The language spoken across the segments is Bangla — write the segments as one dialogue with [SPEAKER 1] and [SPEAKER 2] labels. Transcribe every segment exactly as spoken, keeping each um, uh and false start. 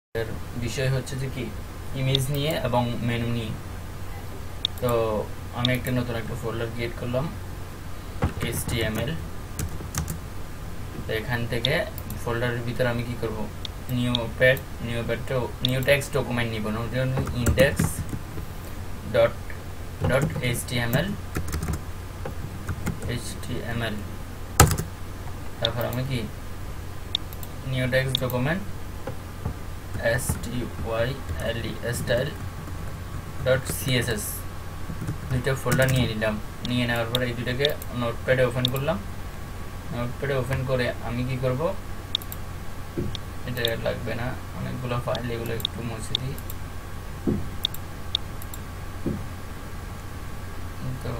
[SPEAKER 1] এর বিষয় হচ্ছে যে কি ইমেজ নিয়ে এবং মেনু নিয়ে। তো আমি একটা নতুন একটা ফোল্ডার ক্রিয়েট করলাম এইচটিএমএল। তো এখান থেকে ফোল্ডারের ভিতরে আমি কি করব, new pad new pad new text document নিব, index dot dot HTML HTML তারপর আমি কি new text document style style dot CSS দুইটা ফোল্ডার নিয়ে নিলাম। নিয়ে নেওয়ার পরে এই দুইটাকে নোটপ্যাডে ওপেন করলাম। নোটপ্যাডে ওপেন করে আমি কি করব, এটা লাগবে না, অনেকগুলো ফাইল, এগুলো একটু মুছে দিই। তো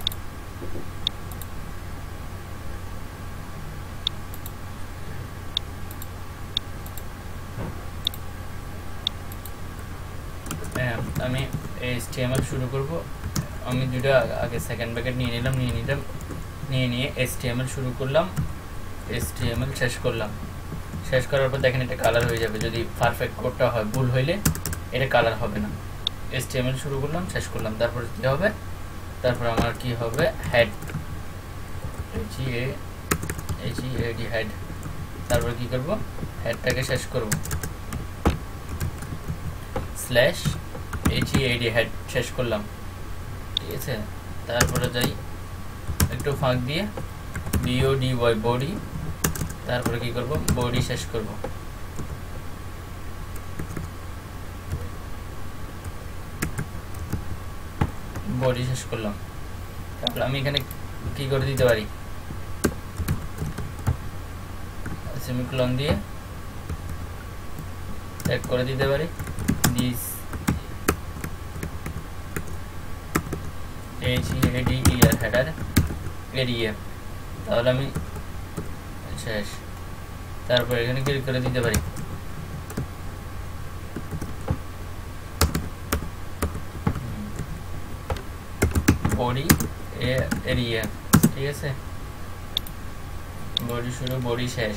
[SPEAKER 1] আমি এইচটিএমএল শুরু করব। আমি দুইটা আগে সেকেন্ড ব্র্যাকেট নিয়ে নিলাম নিয়ে নিলাম নিয়ে নিয়ে এইচটিএমএল শুরু করলাম, এইচটিএমএল শেষ করলাম। শেষ করার পর দেখেন এটা কালার হয়ে যাবে, যদি পারফেক্ট কোডটা হয়, ভুল হইলে এটা কালার হবে না। এইচটিএমএল শুরু করলাম, শেষ করলাম, তারপর কি হবে, তারপর আমার কি হবে, হেড এইচইএডি হেড। তারপর কি করব, হেডটাকে শেষ করব, স্ল্যাশ এইচইএডি হেড শেষ করলাম, ঠিক আছে। তারপরে যাই একটু ফাঁক দিয়ে বিওডি ওয়াই বডি, তারপরে কি করব, বডি শেষ করব। বডি শেষ করলাম। তারপর আমি এখানে কি করে দিতে পারি, সেমিকোলন দিয়ে ট্যাগ করে দিতে পারি দিস এইচইএডিইআর হেডার এরিয়া, তাহলে আমি শেষ। তারপর এখানে ক্লিক করে দিতে পারি বডি এরিয়া, ঠিক আছে। বডি শুরু বডি শেষ,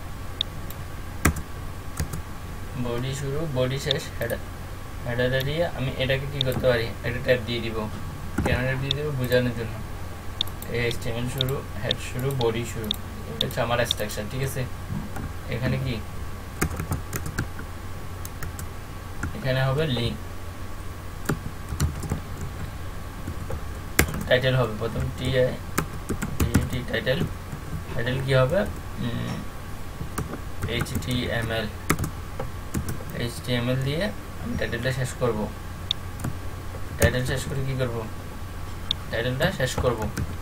[SPEAKER 1] বডি শুরু বডি শেষ, হেডার হেডার এরিয়া। আমি এটাকে কি করতে পারি, একটা ট্যাব দিয়ে দিব, কেন ট্যাব দিয়ে দিব, বোঝানোর জন্য। এইচটিএমএল শুরু, হেড শুরু, বডি শুরু, এটা হচ্ছে আমার স্ট্রাকচার, ঠিক আছে। এখানে কি, এখানে হবে লিঙ্ক, টাইটেল হবে প্রথম T I T title. Title কি হবে, এইচটিএমএল এইচটিএমএল দিয়ে আমি টাইটেলটা শেষ করব। টাইটেল শেষ করে কি করব, টাইটেলটা শেষ করব,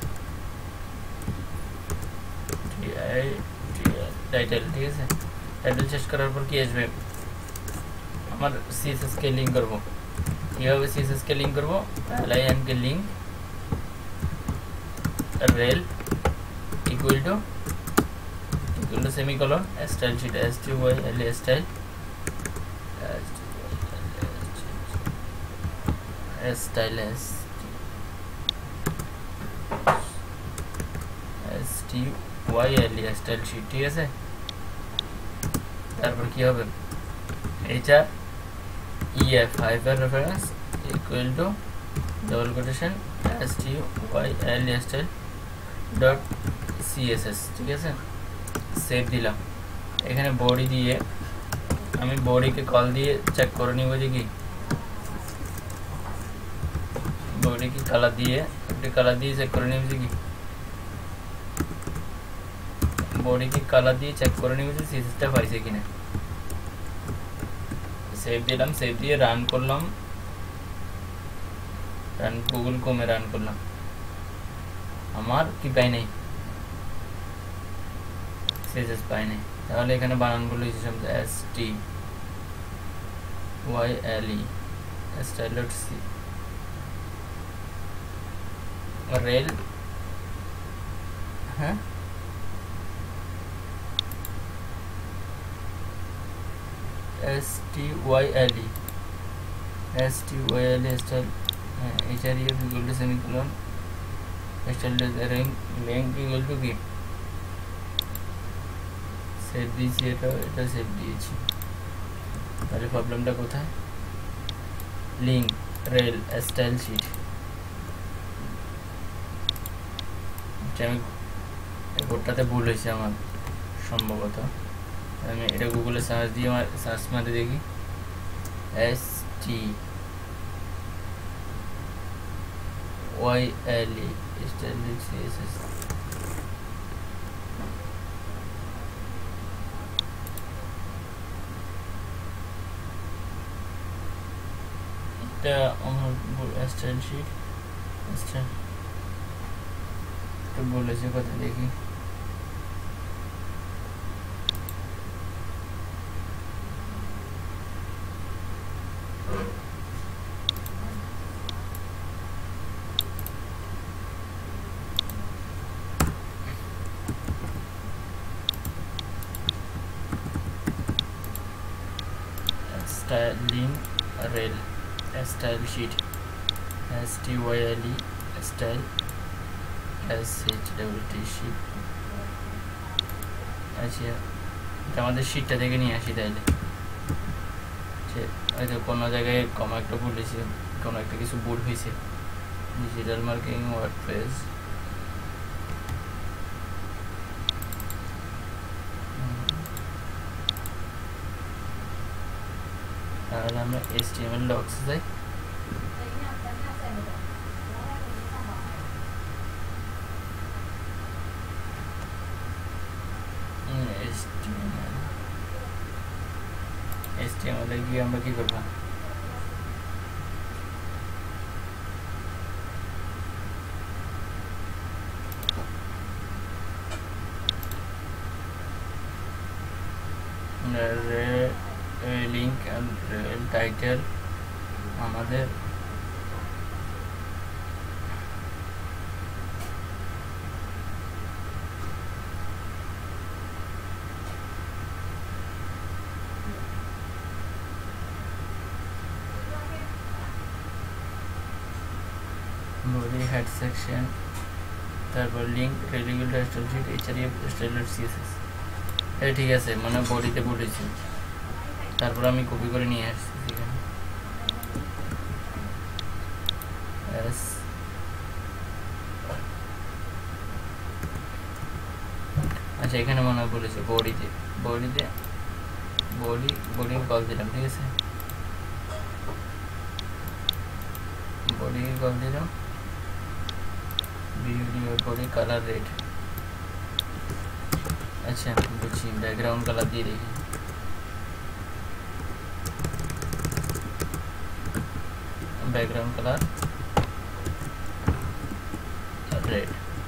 [SPEAKER 1] টাইটেল, ঠিক আছে। টাইটেল শেষ করার পর কি আসবে, আমার সিএসএস কে লিঙ্ক করব। কিভাবে সিএসএস কে লিঙ্ক করব, এলআইএন কে link rel equal to equal to semicolon style sheet S T Y L A style style S S T Y L A style sheet, ঠিক আছে। তারপর কি হবে, HR EF hyper reference equal to double quotation S T Y L A style dot CSS, ঠিক আছে। সেভ দিলাম। এখানে বডি দিয়ে আমি বডিকে কল দিয়ে চেক করে নিব যে কি বডি কি কালার দিয়ে একটি কালার দিয়ে চেক করে নিব যে কি বডি কি কালার দিয়ে চেক করে নিব যে সিএসএসটা পাইছে কিনা। সেভ দিলাম, সেভ দিয়ে রান করলাম, রান গুগল ক্রোমে রান করলাম, আমার কি পাই নাই, সিএসএস পাই নাই। তাহলে এখানে বানানগুলো হিসেবে S T Y L E style dot C rel, হ্যাঁ S T Y L E S T Y L E style, হ্যাঁ HR EF equal to semicolon style range link equal to কি সেভ দিয়েছি, এটা এটা সেভ দিয়েছি। তাহলে প্রবলেমটা কোথায়? Link rel style sheet. আমি কোডটাতে ভুল হয়েছে আমার সম্ভবত। আমি এটা গুগলে সার্চ দিয়ে আমার সার্চ মারতে দেখি S T Y L E style CSS. এটা আমার স্টাইল শিট স্টাইল তো বলেছে কথা দেখি। Styling rail style sheet S T Y L E style S H W T sheet। আচ্ছা আমাদের শিটটা থেকে নিয়ে আসি তাইলে। হয়তো কোনো জায়গায় কমা একটা বলেছি, কোনো একটা কিছু ভুল হয়েছে। ডিজিটাল মার্কেটিং ওয়ার্ডপ্রেস তাহলে আমরা H T M L docs যাই। H T M L H T M L এ গিয়ে আমরা কি করব? লিঙ্ক এন্ড টাইটেল আমাদের বডি হেড সেকশন, তারপর link regular style sheet HRF style CSS. এটা ঠিক আছে, মানে বডিতে বলেছি। তারপর আমি কপি করে নিয়ে আসছি এখানে এস আচ্ছা এখানে মনে হয় বলেছে বডিতে বডিতে বডি বডি কল দিলাম, ঠিক আছে বডি কল দিলাম ভিডিও বডি কালার রেড। আচ্ছা বুঝছি, ব্যাকগ্রাউন্ড কালার দিয়ে দেখি। Background colour red.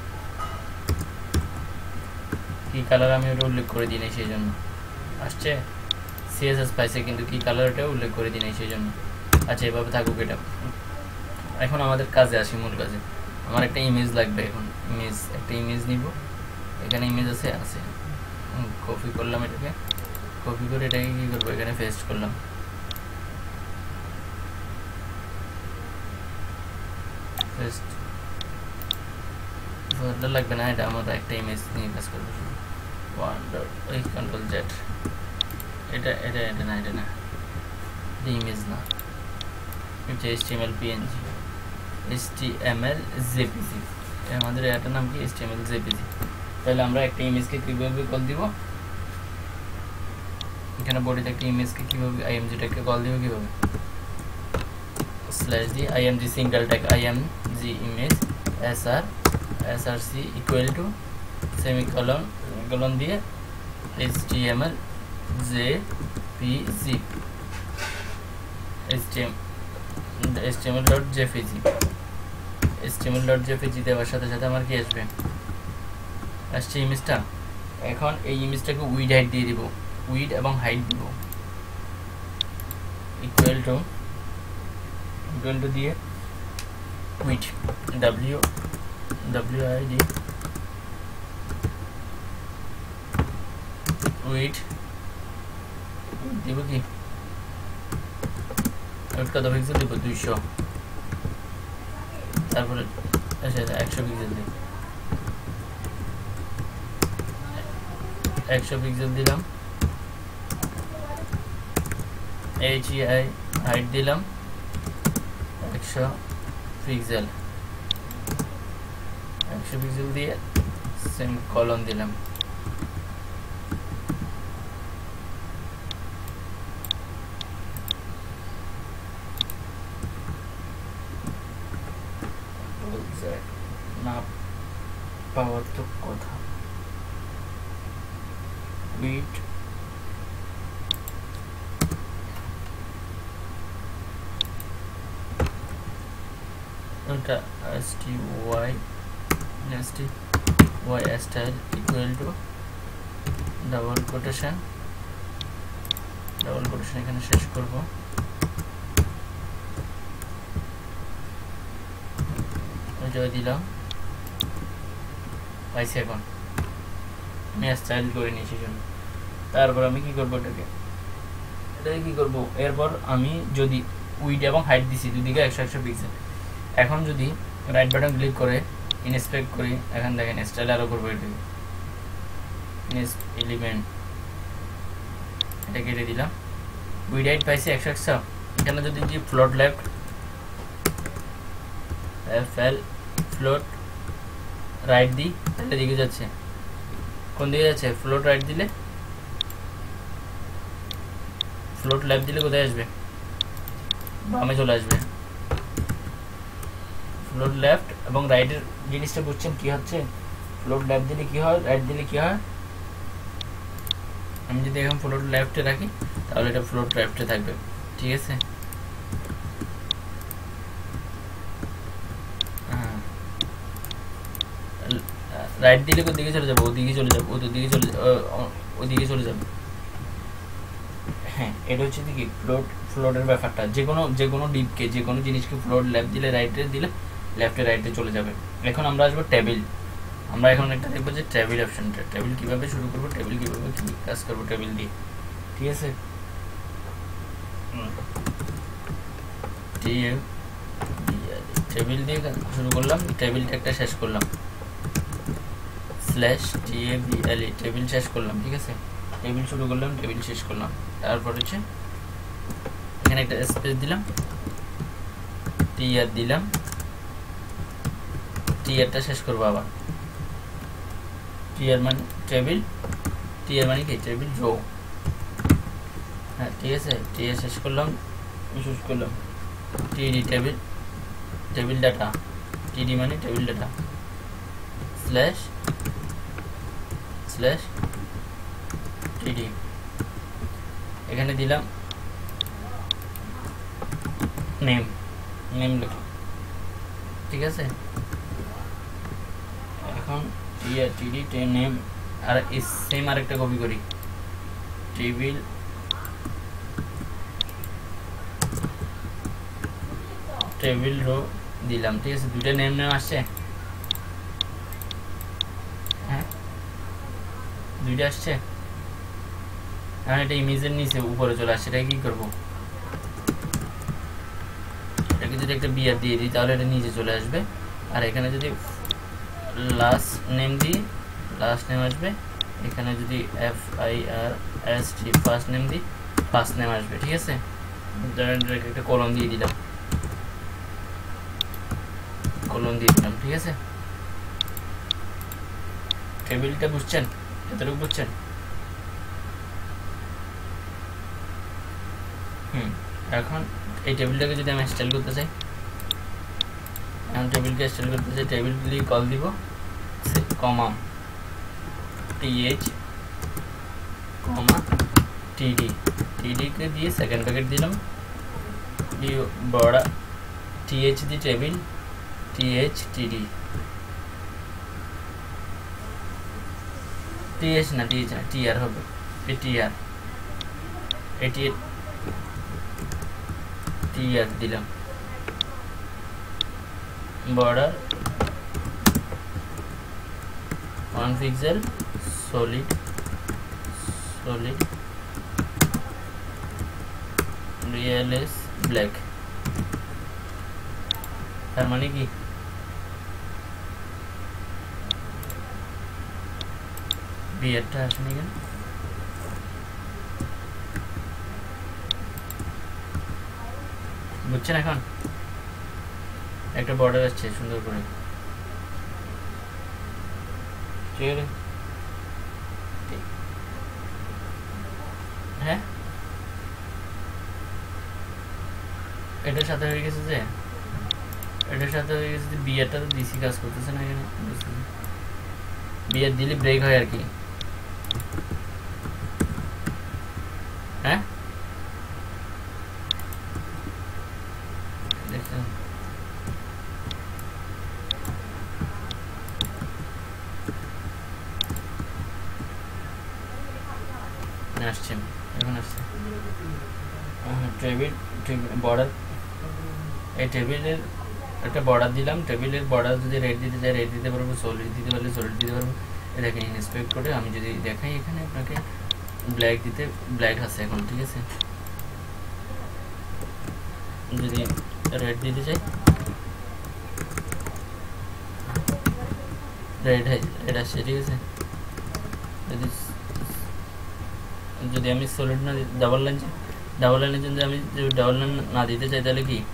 [SPEAKER 1] কি কালার আমি ওটা উল্লেখ করে দিই নাই, সেই জন্য আসছে সিএসএস পাইছে, কিন্তু কি কালার ওটা উল্লেখ করে দিই নাই সেই জন্য। আচ্ছা এভাবে থাকুক এটা। এখন আমাদের কাজে আসি, মূল কাজে। আমার একটা ইমেজ লাগবে। এখন ইমেজ একটা ইমেজ নিব। এখানে ইমেজ আছে আছে কপি করলাম, এটাকে কপি করে এটাকে কি করবো এখানে পেস্ট করলাম। পেস্ট ফোল্ডার লাগবে না, এটা আমরা একটা ইমেজ নিয়ে কাজ করবো। ওয়ান ডট ওই কন্ট্রোল জেড। এটা এটা এটা না এটা না এটা ইমেজ না, এটা এইচটিএমএল পিএনজি এইচটিএমএল জেপিজি। আমাদের এটার নাম কি এইচটিএমএল জেপিজি। তাহলে আমরা একটা ইমেজকে কিভাবে কল দিব, এখানে বডিতে একটা ইমেজকে কিভাবে আইএমজিটাকে কল দিব কিভাবে, slash the IMG single tag IMG image SR SRC equal to semicolon colon দিয়ে HTML JPG HTM HTML dot JPG HTML dot JPG দেওয়ার সাথে সাথে আমার কি আসবে, আসছে ইমেজটা। এখন এই ইমেজটাকে উইড হাইট দিয়ে দিব, উইড এবং হাইট দিব ইকুয়াল টু ইকুয়াল টু দিয়ে width W W I D width দিব কি উইড কত পিক্সেল দিব দুইশো, তারপরে আচ্ছা একশো পিক্সেল দিব, একশো পিক্সেল দিলাম, এইচ ই আই হাইট দিলাম একশো পিক্সেল, একশো পিক্সেল দিয়ে সেম কলন দিলাম। না পাওয়ার তো কথা, উইড এটা sti sti y style equal to double quotation, double quotation এখানে শেষ করব। জয় দিলাম, পাইছি। এখন আমি স্টাইল করে নিয়েছি জন্য। তারপর আমি কি করবো, এটাকে এটাকে কি করবো, এরপর আমি যদি উইড এবং হাইট দিছি দুদিকে একশো একশো পিক্সেল। এখন যদি রাইট বাটন ক্লিক করে ইনস্পেক্ট করি, এখন দেখেন স্টাইল আরো করবো, এটাকে এলিমেন্ট এটা কেটে দিলাম। উইড হাইট পাইছি একশো একশো। এখানে যদি যে float left F L float right দিই তাহলে দিকে যাচ্ছে, কোন দিকে যাচ্ছে, ফ্লোট রাইট দিলে, ফ্লোট লেফট দিলে কোথায় আসবে, বামে চলে আসবে। ফ্লোট লেফট এবং রাইটের জিনিসটা বুঝছেন কি হচ্ছে, ফ্লোট লেফট দিলে কি হয়, রাইট দিলে কি হয়। আমি যদি এখন ফ্লোট লেফটে রাখি তাহলে এটা ফ্লোট লেফটে থাকবে, ঠিক আছে। হ্যাঁ, রাইট দিলে কোন দিকে চলে যাবে, ওদিকে চলে যাবে, ওদিকে চলে ওদিকে চলে যাবে। হ্যাঁ, এটা হচ্ছে কি ফ্লোট, ফ্লোটের ব্যাপারটা, যে কোনো যে কোনো ডিপকে, যে কোনো জিনিসকে ফ্লোট লেফট দিলে রাইটে দিলে লেফটে রাইটে চলে যাবে। এখন আমরা আসবো টেবিল। আমরা এখন একটা দেখবো যে টেবিল অপশনটা, টেবিল কিভাবে শুরু করবো, টেবিল কিভাবে কাজ করবো টেবিল দিয়ে, ঠিক আছে। টেবিল দিয়ে শুরু করলাম, টেবিলটা একটা শেষ করলাম, স্ল্যাশ টিএবিএলই টেবিল শেষ করলাম, ঠিক আছে। টেবিল শুরু করলাম, টেবিল শেষ করলাম। তারপর হচ্ছে এখানে একটা স্পেস দিলাম, টিআর দিলাম, টিআরটা শেষ করবো আবার। টিআর মানে টেবিল, টিআর মানে কি টেবিল রো, হ্যাঁ ঠিক আছে। টিআর শেষ করলাম, শেষ করলাম। টিডি টেবিল, টেবিল ডাটা, টিডি মানে টেবিল ডাটা, স্ল্যাশ স্ল্যাশ টিডি। এখানে দিলাম নেম, নেম লিখলাম, ঠিক আছে। এখন টিআর টিডি নেম, আর সেম আরেকটা কপি করি, টেবিল টেবিল রো দিলাম, ঠিক আছে। দুইটা নেম নেম আসছে, হ্যাঁ দুইটা আসছে। এখন এটা ইমেজের নিচে উপরে চলে আসছে, এটা কি করবো, এটাকে যদি একটা বিআর দিয়ে দিই তাহলে এটা নিচে চলে আসবে। আর এখানে যদি লাস্ট নেম দিই, লাস্ট নেম আসবে। এখানে যদি F I R S T first name দিই, ফার্স্ট নেম আসবে, ঠিক আছে। একটা কলম দিয়ে দিলাম, কলম দিয়ে দিলাম, ঠিক আছে। টেবিলটা বুঝছেন, এতটুকু বুঝছেন? হুম, এখন এই টেবিলটাকে যদি আমি স্টাইল করতে চাই, এখন টেবিলকে স্টাইল করতে চাই, টেবিল দিয়ে কল দিব, কমা টিএইচ কমা টিডি, টিডিকে দিয়ে সেকেন্ড প্যাকেট দিলাম, দিয়ে বড় TH the table, TH TD, TH না টিএইচ না টিআর হবে, টিআর এটি টিআর দিলাম, border one pixel, solid solid রিয়েলেস ব্ল্যাক। তার মানে কি বিয়ারটা আসেনি কেন, বুঝছেন? এখন একটা বর্ডার আসছে সুন্দর করে, ঠিক আছে? হ্যাঁ, এটার সাথে হয়ে গেছে যে এটার সাথে হয়ে গেছে যে বিয়ারটা তো ডিসি কাজ করতেছে না এখানে। বিয়ার দিলে ব্রেক হয় আর কি। হ্যাঁ, দেখছেন? আসছে, এখন আসছে টেবিল বর্ডার। এই টেবিলের একটা বর্ডার দিলাম, টেবিলের বর্ডার যদি রেড দিতে চাই রেড দিতে পারবো, সলিড দিতে পারলে সলিড দিতে পারবো। দেখেন ইন্সপেক্ট করে আমি যদি দেখাই এখানে আপনাকে ব্ল্যাক দিতে, ব্ল্যাক আছে এখন, ঠিক আছে? যদি রেড দিতে চাই রেড রেড আসছে, ঠিক আছে? যদি যদি আমি সলিড না ডাবল লাইন ডাবল লাইনের জন্য আমি ডাবল লাইন না দিতে চাই তাহলে কি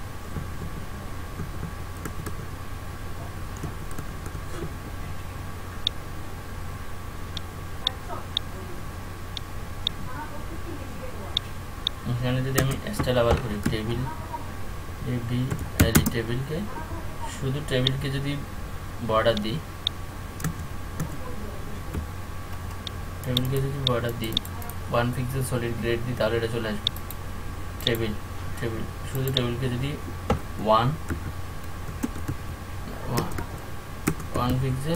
[SPEAKER 1] এখানে যদি আমি স্টাইল আবার করি টেবিল টেবিলকে শুধু টেবিলকে যদি বর্ডার দিই টেবিলকে যদি বর্ডার দিই ওয়ান পিক্সেল সলিড গ্রেড দিই তাহলে এটা চলে আসবে। টেবিল টেবিল শুধু টেবিলকে যদি ওয়ান ওয়ান পিক্সেল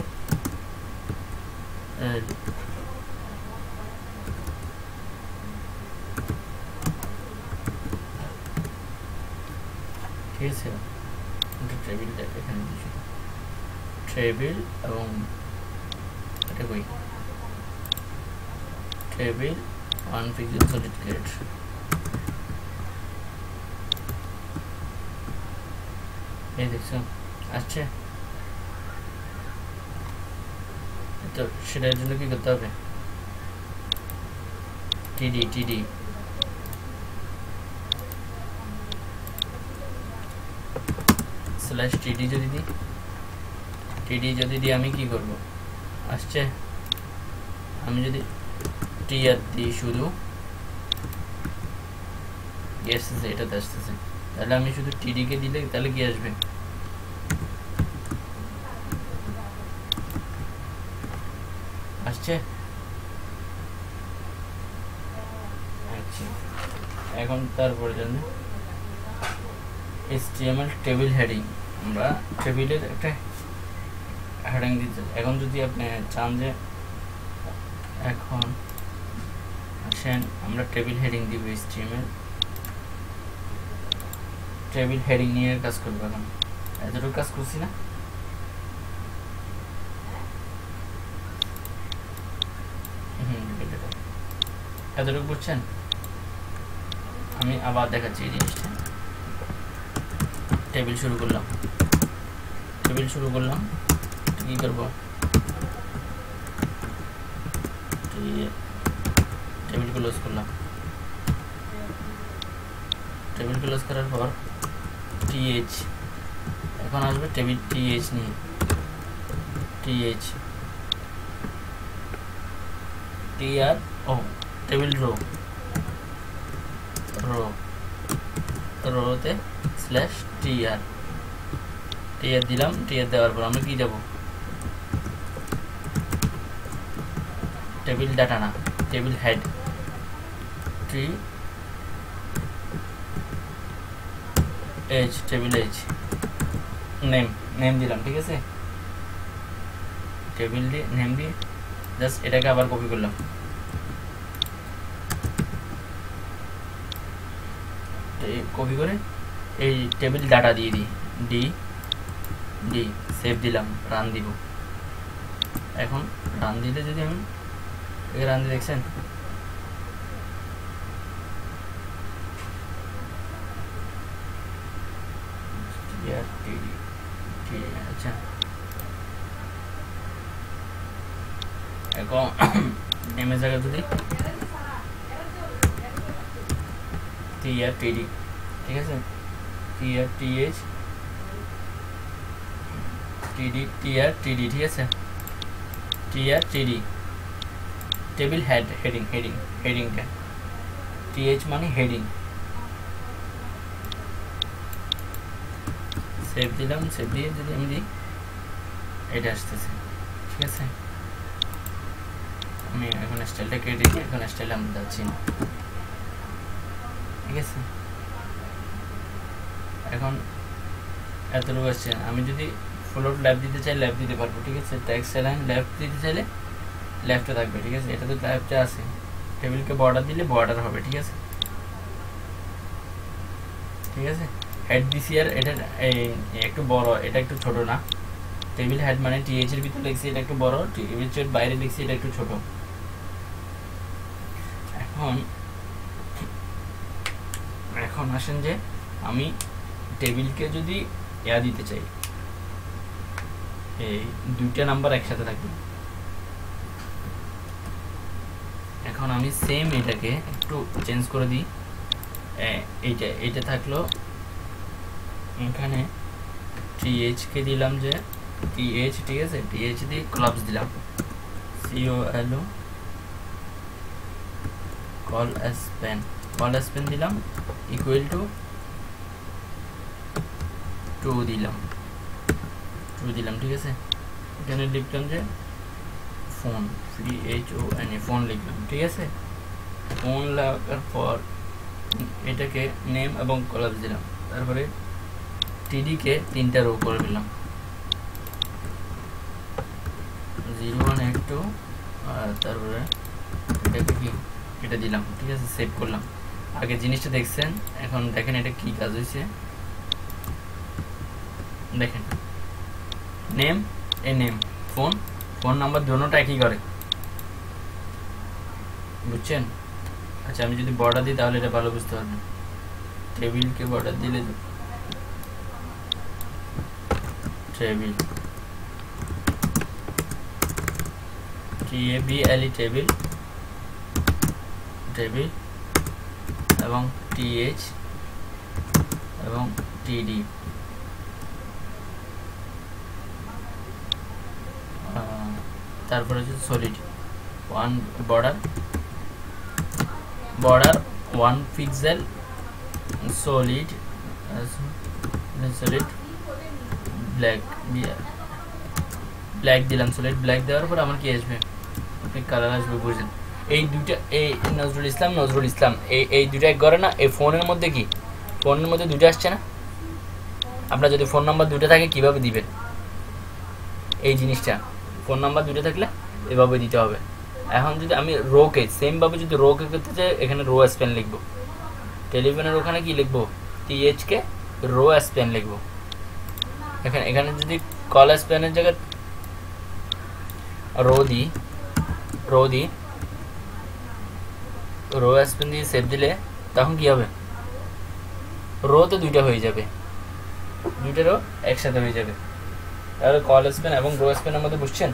[SPEAKER 1] ঠিক আছে? টেবিলটা এখানে দিচ্ছি টেবিল এবং এটা কই table one pixel solid grade. এই দেখছো আসছে? তো সেটার জন্য কি করতে হবে? টিডি টিডি স্ল্যাশ টিডি যদি দিই টিডি যদি দিই আমি কি করব? আসছে? আমি যদি টি আর দিই শুধু আসতেছে, এটাতে আসতেছে, তাহলে আমি শুধু টিডিকে দিলে তাহলে কি আসবে? আসছে? আচ্ছা, এখন তারপরে জন্য এইচটিএমএল টেবিল হেডিং, আমরা টেবিলের একটা হেডিং দিতে। এখন যদি আপনি চান যে এখন আসেন আমরা টেবিল হেডিং দিব, এইচটিএমএল টেবিল হেডিং নিয়ে কাজ করবো। এখন এতটুকু কাজ করছি না? হুম, এতটুকু বুঝছেন? আমি আবার দেখাচ্ছি এই জিনিসটা। টেবিল শুরু করলাম টেবিল শুরু করলাম কি করবো? টেবিল ক্লোজ করলাম। টেবিল ক্লোজ করার পর টিএইচ এখন আসবে টেবিল টিএইচ নিয়ে টিএইচ টি আর ও টেবিল রো রো রোতে slash T R T R দিলাম। টি আর দেওয়ার পর আমরা কি যাব? টেবিল ডাটা না table head T H table H name name দিলাম, ঠিক আছে? টেবিল দিয়ে নেম দিয়ে জাস্ট এটাকে আবার কপি করলাম। কপি করে এই টেবিল ডাটা দিয়ে দিই ডি ডি সেভ দিলাম, রান দিব। এখন রান দিলে যদি আমি রান দিয়ে দেখছেন আচ্ছা এখন নেমের জায়গা যদি টি আর টিডি, ঠিক আছে? টিআর টিএইচ টিডি টিআর টিডি, ঠিক আছে, TR TD table head heading heading হেডিংটা টিএইচ মানে হেডিং। সেভ দিলাম, সেভ দিয়ে যদি আমি দিই এটা আসতেছে, ঠিক আছে। আমি এখন স্টাইলটা কেটে দিই, এখন স্টাইল আমি যাচ্ছি না, ঠিক আছে। এখন এতটুকু আসছে, আমি যদি ফ্লোট লেফট দিতে চাই লেফট দিতে পারবো, ঠিক আছে। টেক্সট লাইন লেফট দিতে চাইলে লেফটে থাকবে, ঠিক আছে। এটা তো লেফটে আছে, টেবিলকে বর্ডার দিলে বর্ডার হবে, ঠিক আছে, ঠিক আছে। হেড দিছি আর এটা একটু বড়, এটা একটু ছোট না। টেবিল হেড মানে টিএইচ এর ভিতরে লিখছি এটা একটু বড়, টেবিল এর বাইরে লিখছি এটা একটু ছোট। এখন এখন আসেন যে আমি টেবিলকে যদি ইয়া দিতে চাই, এই দুইটা নাম্বার একসাথে থাকবে। এখন আমি সেম এটাকে একটু চেঞ্জ করে দিই, এইটা এইটা থাকলো এখানে টিএইচ কে দিলাম যে টিএইচ, ঠিক আছে, টিএইচ দিয়ে ক্লাবস দিলাম, সিও এলো কল স্প্যান, কল স্প্যান দিলাম ইকুয়াল টু টু দিলাম, টু দিলাম, ঠিক আছে। এখানে লিখলাম যে phone, C H O N E, phone লিখলাম, ঠিক আছে। ফোন লেখার পর এটাকে নেম এবং কলামস দিলাম, তারপরে টিডি কে তিনটা রো করে দিলাম, জিরো ওয়ান এইট টু, আর তারপরে এটাকে কি এটা দিলাম, ঠিক আছে। সেভ করলাম। আগে জিনিসটা দেখছেন, এখন দেখেন এটা কি কাজ হয়েছে, দেখেন নেম এ নেম, ফোন ফোন নাম্বার দুটোটা একই করে, বুঝছেন। আচ্ছা আমি যদি বর্ডার দিই তাহলে এটা ভালো বুঝতে পারবেন। টেবিলকে বর্ডার দিলে টেবিল টিএবিএলই টেবিল টেবিল এবং টিএইচ এবং টিডি, তারপরে হচ্ছে solid one border border one pixel solid solid black black দিলাম, সলিড ব্ল্যাক দেওয়ার পর আমার কি আসবে, আপনি কালার আসবে, বুঝলেন। এই দুইটা, এই নজরুল ইসলাম নজরুল ইসলাম এই এই দুইটা এক করে না, এই ফোনের মধ্যে কি ফোনের মধ্যে দুইটা আসছে না। আপনার যদি ফোন নাম্বার দুইটা থাকে কিভাবে দিবেন এই জিনিসটা, ফোন নাম্বার দুইটা থাকলে এভাবে দিতে হবে। এখন যদি আমি রোকে সেমভাবে যদি রোকে করতে চাই, এখানে রো স্প্যান লিখবো, টেলিফোনের ওখানে কি লিখবো, টিএইচ কে রো স্প্যান লিখবো। এখানে এখানে যদি কল স্প্যানের জায়গায় রো দিই, রো দিই রো স্প্যান দিয়ে সেভ দিলে তখন কি হবে, রো তো দুইটা হয়ে যাবে, দুইটা রো একসাথে হয়ে যাবে। তাহলে কল স্প্যান এবং রো স্প্যানের মধ্যে বুঝছেন।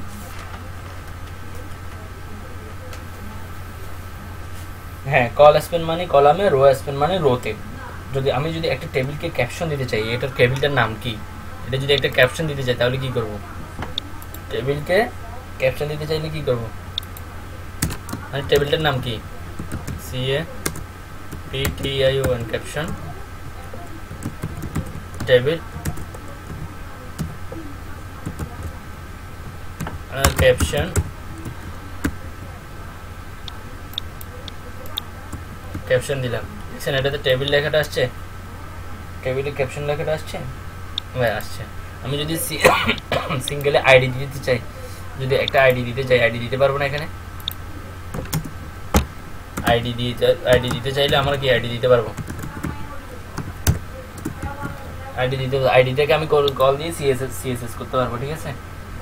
[SPEAKER 1] হ্যাঁ, কল স্প্যান মানে কলামে, রো স্প্যান মানে রোতে। যদি আমি যদি একটা টেবিলকে ক্যাপশন দিতে চাই, এটার টেবিলটার নাম কি, এটা যদি একটা ক্যাপশন দিতে চাই তাহলে কি করব, টেবিলকে ক্যাপশন দিতে চাইলে কি করব, মানে টেবিলটার নাম কি, C A P T I O N, caption table caption caption দিলাম, দেখছেন এটাতে টেবিল লেখাটা আসছে, টেবিলে ক্যাপশন লেখাটা আসছে, ভাই আসছে। আমি যদি সিঙ্গেলে আইডি দিতে চাই, যদি একটা আইডি দিতে চাই, আইডি দিতে পারবো না। এখানে আইডি দিতে আইডি দিতে চাইলে আমরা কি আইডি দিতে পারবো, আইডি দিতে আইডিটাকে আমি কল দিয়ে সিএসএস সিএসএস করতে পারবো, ঠিক আছে।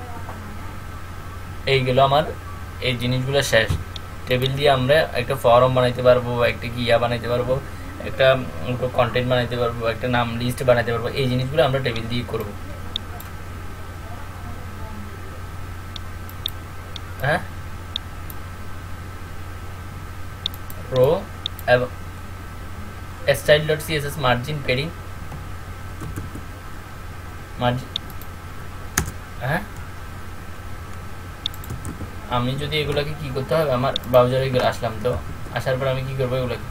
[SPEAKER 1] এইগুলো আমার এই জিনিসগুলো শেষ। টেবিল দিয়ে আমরা একটা ফর্ম বানাইতে পারবো, একটা গিয়া বানাইতে পারবো, একটা কন্টেন্ট বানাইতে পারবো, একটা নাম লিস্ট বানাইতে পারবো। এই জিনিসগুলো আমরা টেবিল দিয়ে করব। হ্যাঁ, রো এবং style dot CSS margin padding margin হ্যাঁ আমি যদি এগুলাকে কি করতে হবে আমার ব্রাউজারে আসলাম তো আসার পর আমি কি করবো এগুলাকে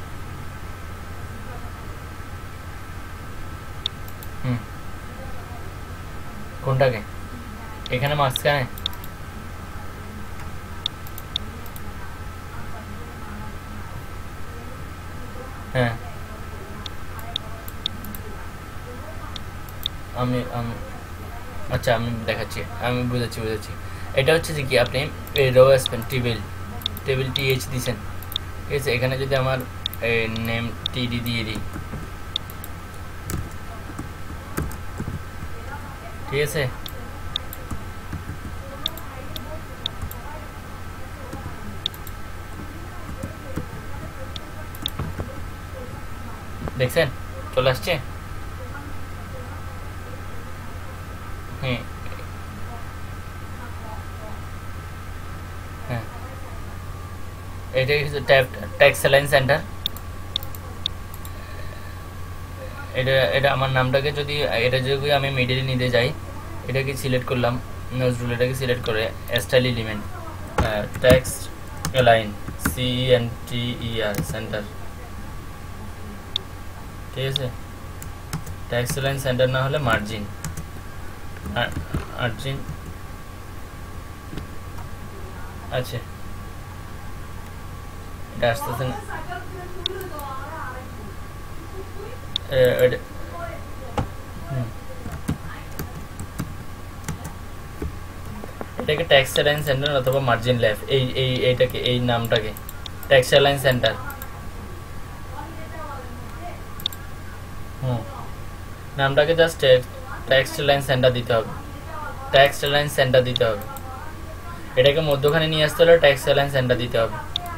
[SPEAKER 1] হুম কোনটাকে এখানে মাঝখানে হ্যাঁ আমি আচ্ছা আমি দেখাচ্ছি আমি বুঝাচ্ছি বুঝাচ্ছি এটা হচ্ছে যে কি আপনি এই রো আসবেন টেবিল টেবিল টিএইচ দিয়েছেন ঠিক আছে এখানে যদি আমার নেম টিডি দিয়ে দিই ঠিক আছে দেখছেন চলে আসছে হ্যাঁ হ্যাঁ এটা হচ্ছে ট্যাক্স অ্যালাইন সেন্টার এটা এটা আমার নামটাকে যদি এটা যদি আমি মিডলে নিতে যাই এটাকে সিলেক্ট করলাম নজরুল এটাকে সিলেক্ট করে style element text align C N T E R center ঠিক আছে ট্যাক্স অ্যালাইন সেন্টার না হলে মার্জিন মার্জিন আচ্ছা এটা আসতেছে না এটাকে ট্যাক্স অ্যালাইন সেন্টার অথবা মার্জিন লেফট এই এই এইটাকে এই নামটাকে ট্যাক্স অ্যালাইন সেন্টার হুম নামটাকে জাস্ট ট্যাক্স অ্যালাইন সেন্টার দিতে হবে ট্যাক্স অ্যালাইন সেন্টার দিতে হবে এটাকে মধ্যখানে নিয়ে আসতে হলে ট্যাক্স অ্যালাইন সেন্টার দিতে হবে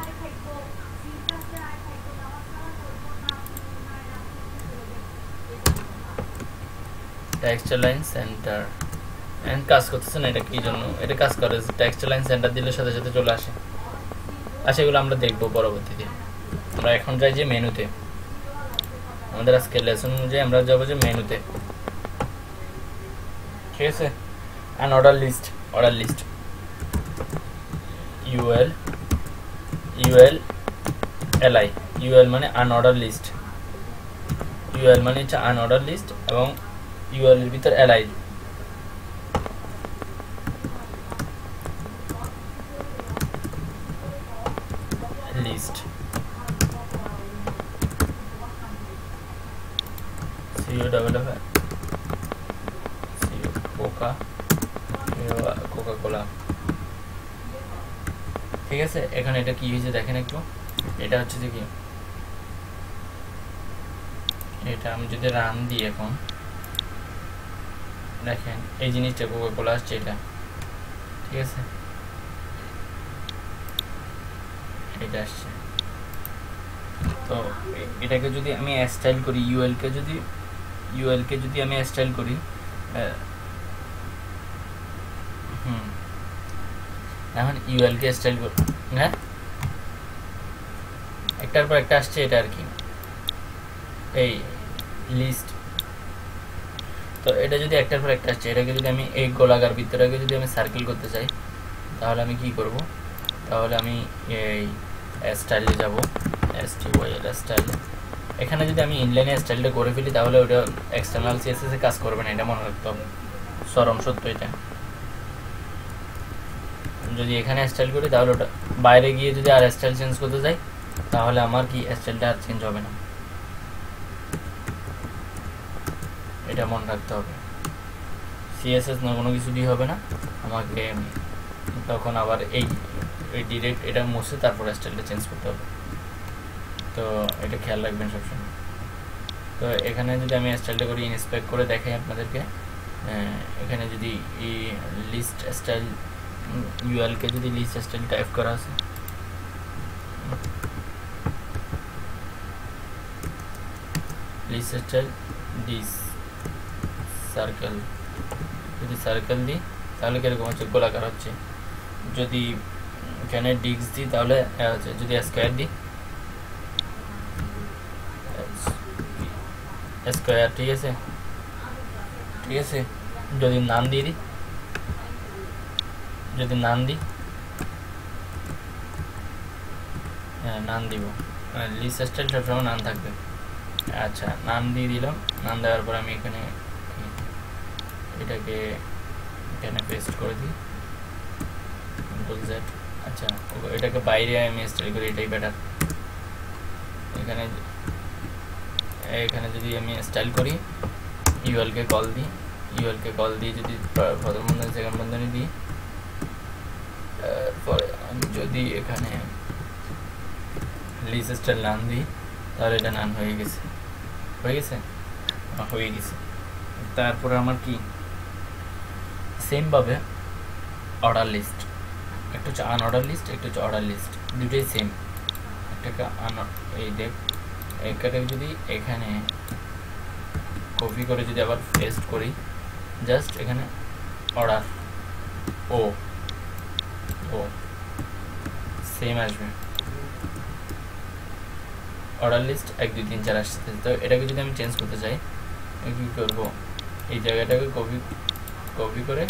[SPEAKER 1] ট্যাক্স অ্যালাইন সেন্টার এন্ড কাজ করতেছে না এটা কি জন্য এটা কাজ করে ট্যাক্স অ্যালাইন সেন্টার দিলে সাথে সাথে চলে আসে আচ্ছা এগুলো আমরা দেখবো পরবর্তীতে আমরা এখন যাই যে মেনুতে আমাদের আজকে লেসন অনুযায়ী আমরা যাবো যে মেনুতে ঠিক আছে an order list order list UL UL LI UL মানে আনঅর্ডার লিস্ট ইউএল মানে হচ্ছে আনঅর্ডার লিস্ট এবং ইউএল এর ভিতর LI list CO double F CO coca coca cola ঠিক আছে এখানে এটা কি হয়েছে দেখেন একটু এটা হচ্ছে যে কি এটা আমি যদি রান দিই এখন দেখেন এই জিনিসটা কোকা কোলা আসছে এটা ঠিক আছে এটা আসছে তো এটাকে যদি আমি স্টাইল করি ইউএল কে যদি ইউএল কে যদি আমি স্টাইল করি হুম এখন ইউএল কে স্টাইল করি হ্যাঁ একটার পর একটা আসছে এটা আর কি এই লিস্ট তো এটা যদি একটার পর একটা আসছে এটাকে যদি আমি এই গোলাকার ভিতরটাকে যদি আমি সার্কেল করতে চাই তাহলে আমি কি করব তাহলে আমি এই স্টাইলে যাব এসটিওয়াইএল স্টাইল এখানে যদি আমি ইনলাইনে স্টাইলটা করে ফেলি তাহলে ওটা এক্সটার্নাল সিএসএস এ কাজ করবে না এটা মনে রাখতে হবে চরম সত্য এটা যদি এখানে স্টাইল করি তাহলে ওটা বাইরে গিয়ে যদি আর স্টাইল চেঞ্জ করতে যাই তাহলে আমার কি স্টাইলটা আর চেঞ্জ হবে না এটা মনে রাখতে হবে সিএসএস না কোনো কিছু দিয়ে হবে না আমাকে তখন আবার এই এই ডিরেক্ট এটা মুছে তারপর স্টাইলটা চেঞ্জ করতে হবে তো এটা খেয়াল রাখবেন সবসময় তো এখানে যদি আমি স্টাইলটা করি ইনস্পেক্ট করে দেখাই আপনাদেরকে এখানে যদি এই লিস্ট স্টাইল ইউএল কে যদি লিস্ট স্টাইল টাইপ করা আছে লিস্ট স্টাইল ডিস সার্কেল যদি সার্কেল দিই তাহলে কিরকম হচ্ছে গোলাকার হচ্ছে যদি এখানে ডিক্স দিই তাহলে হচ্ছে যদি স্কোয়ার দিই স্কোয়ার ঠিক আছে ঠিক আছে। যদি নাম দিয়ে দিই, যদি নাম দিই, হ্যাঁ নাম দিব, লিস্ট স্টাইল সবসময় নাম থাকবে। আচ্ছা নাম দিয়ে দিলাম। নাম দেওয়ার পর আমি এখানে এটাকে এখানে পেস্ট করে দিই, কন্ট্রোল জেড। আচ্ছা এটাকে বাইরে আমি স্টাইল করি, এটাই বেটার। এখানে এখানে যদি আমি স্টাইল করি, ইউএলকে কল দিই, ইউএলকে কল দিয়ে যদি প্রথম বন্ধনী সেকেন্ড বন্ধনী দিই, তারপরে আমি যদি এখানে লিস্ট স্টাইল নাম দিই, তাহলে এটা নাম হয়ে গেছে, হয়ে গেছে হয়ে গেছে তারপরে আমার কি সেমভাবে অর্ডার লিস্ট, একটা হচ্ছে আন অর্ডার লিস্ট, একটা হচ্ছে অর্ডার লিস্ট, দুটোই সেম। একটা আন এই দেখ এটাকে যদি এখানে কপি করে যদি আবার পেস্ট করি, জাস্ট এখানে অর্ডার ও ও সেম আসবে, অর্ডার লিস্ট এক দুই তিন চার আসছে। তো এটাকে যদি আমি চেঞ্জ করতে চাই, আমি কী করবো, এই জায়গাটাকে কপি কপি করে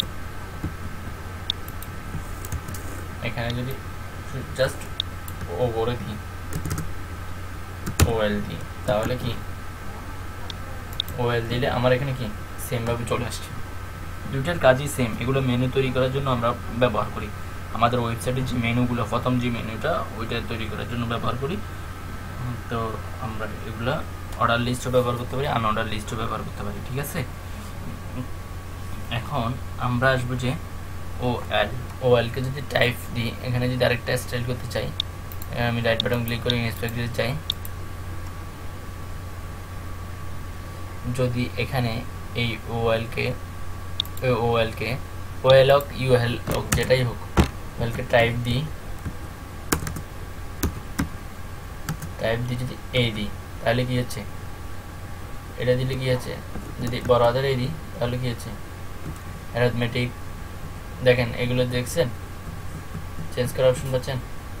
[SPEAKER 1] এখানে যদি জাস্ট ও করে দিই, ওএল দিই, তাহলে কি ওএল দিলে আমার এখানে কি সেমভাবে চলে আসছে। দুইটার কাজই সেম। এগুলো মেনু তৈরি করার জন্য আমরা ব্যবহার করি, আমাদের ওয়েবসাইটের যে মেনুগুলো, প্রথম যে মেনুটা ওইটা তৈরি করার জন্য ব্যবহার করি। তো আমরা এগুলো অর্ডার লিস্টও ব্যবহার করতে পারি, আনঅর্ডার লিস্টও ব্যবহার করতে পারি, ঠিক আছে। এখন আমরা আসবো যে ও এল, ও এলকে যদি টাইপ দিই, এখানে যদি আরেকটা স্টাইল করতে চাই, আমি রাইট বাটন ক্লিক করে ইন্সপেক্ট দিতে চাই, যদি এখানে এই ও এলকে ও এলকে ও এল হোক ইউ এল হোক যেটাই হোক, ওএলকে টাইপ দিই, টাইপ দিয়ে যদি এই দিই, তাহলে কি হচ্ছে, এটা দিলে কি আছে, যদি বড় হাতের এই দিই তাহলে কি হচ্ছে অ্যারিথমেটিক। দেখেন এগুলো দেখছেন, চেঞ্জ করার অপশন পাচ্ছেন,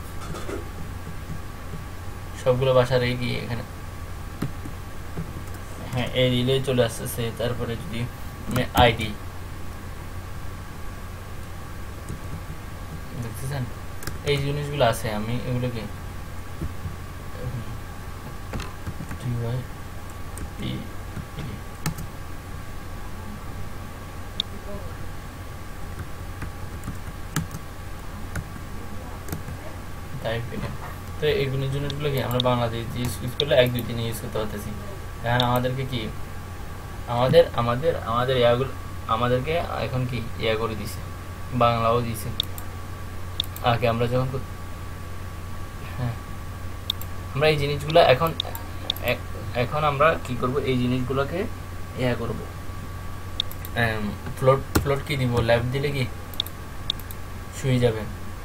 [SPEAKER 1] সবগুলো ভাষার এই গিয়ে এখানে হ্যাঁ এই দিলে চলে আসতেছে। তারপরে যদি আমি আইডি দেখতেছেন, এই জিনিসগুলো আছে, আমি এগুলোকে তো এইগুলো জিনিসগুলো কি আমরা বাংলাদেশ ইউজ করলে এক দুই তিন ইউজ করতে পারতেছি। এখন আমাদেরকে কি আমাদের আমাদের আমাদের ইয়াগুলো আমাদেরকে এখন কি ইয়া করে দিছে, বাংলাও দিছে। আগে আমরা যখন হ্যাঁ আমরা এই জিনিসগুলো এখন এখন আমরা কি করব, এই জিনিসগুলোকে ইয়া করব, ফ্লোট ফ্লোট কি দিব, ল্যাব দিলে কি শুয়ে যাবে।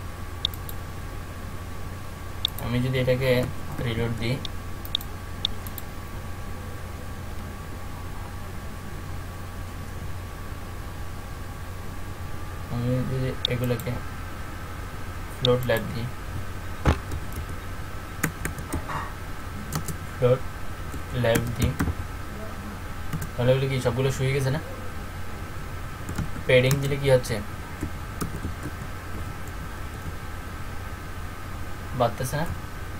[SPEAKER 1] আমি যদি এটাকে রিলোড দিই, আমি যদি এগুলোকে ফ্লোট ল্যাব দিই, ফ্লোট ল্যাব দিই, তাহলে এগুলো কি সবগুলো শুয়ে গেছে না। পেডিং দিলে কি হচ্ছে, বাড়তেছে না,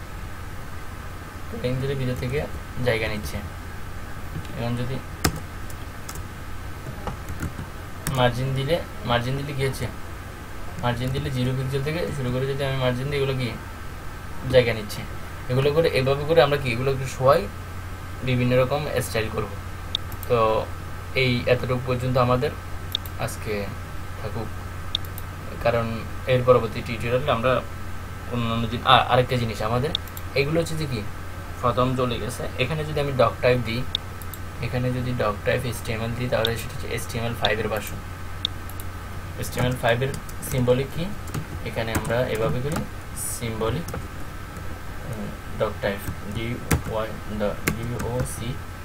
[SPEAKER 1] পেডিং দিলে ভিতর থেকে জায়গা নিচ্ছে। এখন যদি মার্জিন দিলে মার্জিন দিলে কি হচ্ছে, মার্জিন দিলে জিরো পিক্সেল থেকে শুরু করে যদি আমি মার্জিন দিই, এগুলো কি জায়গা নিচ্ছে। এগুলো করে এভাবে করে আমরা কি এগুলোকে সবাই বিভিন্ন রকম স্টাইল করব। তো এই এতটুকু পর্যন্ত আমাদের আজকে থাকুক, কারণ এর পরবর্তী টিউটোরিয়ালে আমরা অন্যান্য জিনিস আরেকটা জিনিস আমাদের এগুলো হচ্ছে যে কি প্রথম চলে গেছে। এখানে যদি আমি ডক টাইপ দিই, এখানে যদি ডক টাইপ এইচটিএমএল দিই, তাহলে সেটা হচ্ছে এইচটিএমএল ফাইভের ভার্সন। এইচটিএমএল ফাইভের সিম্বলিক কি, এখানে আমরা এভাবে করি symbolic doc type D Y D O C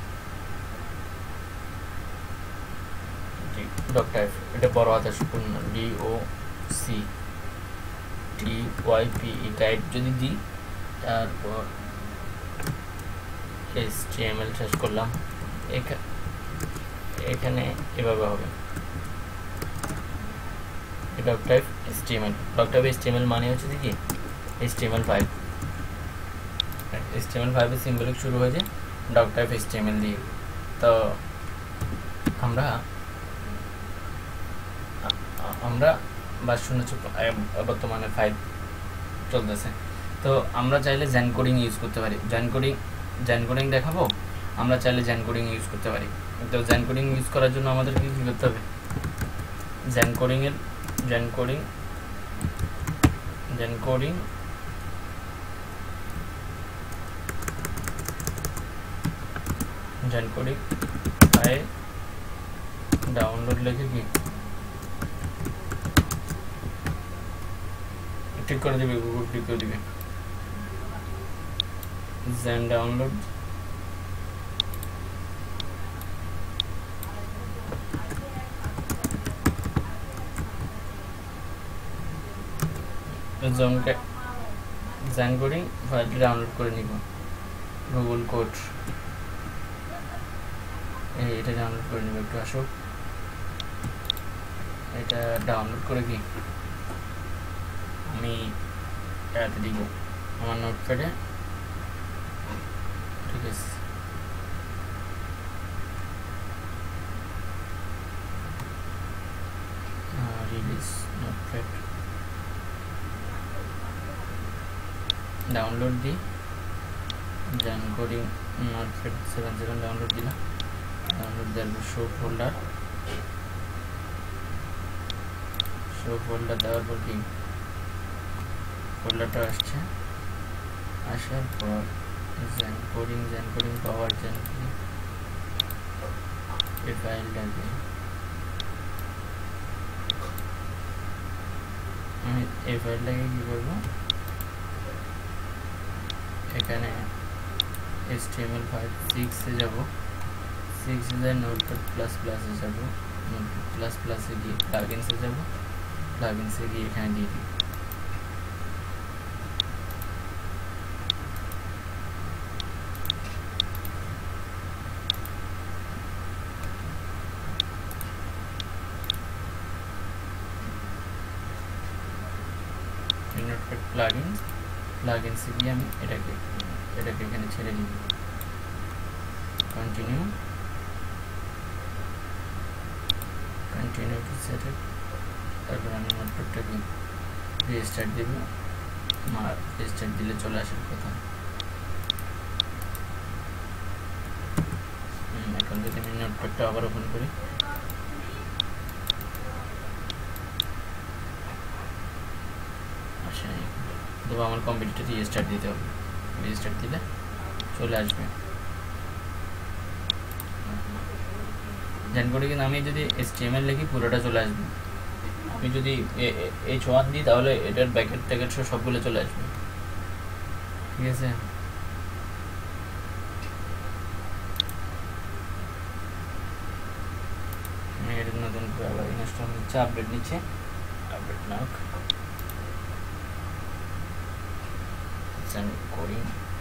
[SPEAKER 1] doc type, এটা বড় হাতের সম্পূর্ণ D O C T Y P E type যদি দিই, তারপর এইচটিএমএল শেষ করলাম। এখানে এভাবে হবে doc type HTML. Doc type HTML মানে হচ্ছে কি এইচটিএমএল ফাইভ। এইচটিএমএল ফাইভের সিম্বলিক শুরু হয়েছে ডক টাইপ এইচটিএমএল দিয়ে। তো আমরা আমরা ভার্সন হচ্ছে বর্তমানে ফাইভ চলতেছে। তো আমরা চাইলে জেন কোডিং ইউজ করতে পারি। জেন কোডিং জেন কোডিং দেখাবো। আমরা চাইলে জেন কোডিং ইউজ করতে পারি। তো জেন কোডিং ইউজ করার জন্য আমাদের কি কী করতে হবে? জেন কোডিং এর Zen coding Zen coding Zen coding file download লিখে কি ঠিক করে দিবে, গুগল ঠিক করে দিবে। জেন ডাউনলোড জমকে জেন কোডিং ফাইলটি ডাউনলোড করে নিব। গুগল কোড এটা ডাউনলোড করে নিব। একটু আসুক, এটা ডাউনলোড করে কি আমি এটাতে দিব আমার নোটপ্যাডে। ঠিক আছে, রিলিজ নোটপ্যাড ডাউনলোড দিই। Zen coding notepad seven seven download দিলাম। ডাউনলোড দেওয়ার পর শো ফোল্ডার শো ফোল্ডার দেওয়ার পর কি ফোল্ডারটা আসছে। আসার পর Zen coding Zen coding power Zen এই ফাইলটাকে আমি এই ফাইলটাকে কি করবো, এখানে এইচটিএমএল ফাইভ সিক্সে যাব। সিক্সে যায় নোটপ্যাড প্লাস প্লাসে যাব। নোটপ্যাড প্লাস প্লাসে গিয়ে প্লাগইনসে যাব। প্লাগইনসে গিয়ে এখানে দিয়ে দিই। নোটপ্যাড প্লাগইনস প্লাগইনসে গিয়ে আমি এটাকে এটাকে এখানে ছেড়ে দিব। Continue continue to set it. তারপর আমি নোটপ্যাডটাকে রিস্টার্ট দিব। আমার রিস্টার্ট দিলে চলে আসার কথা। এখন যদি আমি নোটপ্যাডটা আবার ওপেন করি, আসে নাই। তবে আমার কম্পিউটারটা রিস্টার্ট দিতে হবে। রিস্টার্ট দিলে চলে আসবে। জেন কোডিং আমি যদি এইচটিএমএল লিখি পুরোটা চলে আসবে। আমি যদি এইচ ওয়ান দিই তাহলে এটার ব্যাকেট ট্যাকেট সবগুলো চলে আসবে। ঠিক আছে, আমি এটা নতুন করে আবার ইনস্টল নিচ্ছে, আপডেট নিচ্ছে। আপডেট নাও জেন কোডিং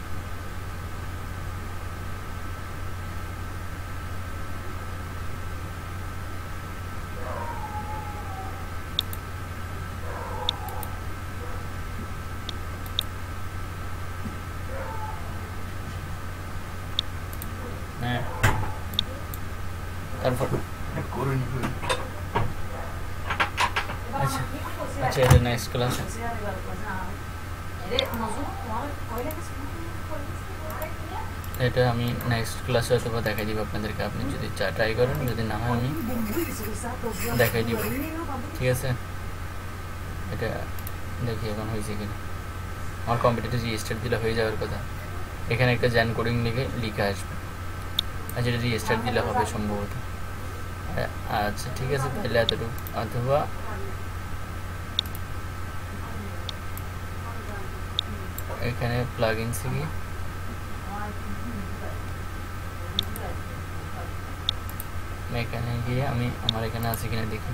[SPEAKER 1] তারপর করে নিব। আচ্ছা আচ্ছা এটা নেক্সট ক্লাস। এটা আমি নেক্সট ক্লাসে অথবা দেখাই দিব আপনাদেরকে। আপনি যদি চা ট্রাই করেন, যদি না হয় আমি দেখাই দিব। ঠিক আছে, এটা দেখি এখন হয়েছে কিনা। আমার কম্পিউটারে রিস্টার্ট দিলে হয়ে যাওয়ার কথা। এখানে একটা জেন কোডিং লিখে লিখে আসবে। আচ্ছা এটা রিস্টার্ট দিলে হবে সম্ভবত। আচ্ছা ঠিক আছে, তাহলে এতটুকু। অথবা এখানে প্লাগইনসে গিয়ে এখানে গিয়ে আমি আমার এখানে আছে কিনা দেখি।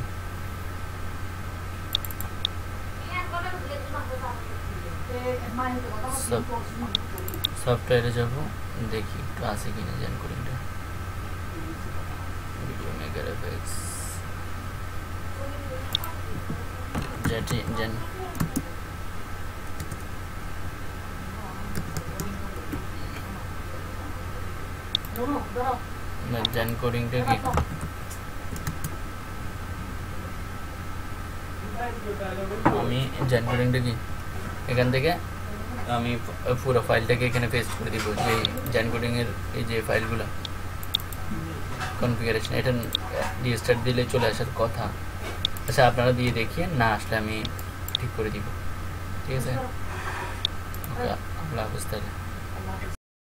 [SPEAKER 1] সফটওয়্যারে যাব, দেখি একটু আছে কিনা জেন কোডিংটা। Video X Z Zen Zen কোডিংটা কি আমি জেন কোডিংটা কি এখান থেকে আমি পুরো ফাইলটাকে এখানে পেস্ট করে দিব যে জেন কোডিং এর এই যে ফাইলগুলো কনফিগারেশন এটা রিস্টার্ট দিলে চলে আসার কথা। আচ্ছা আপনারা দিয়ে দেখিয়ে না আসলে আমি ঠিক করে দিব, ঠিক আছে? আল্লাহ হাফেজ তাহলে।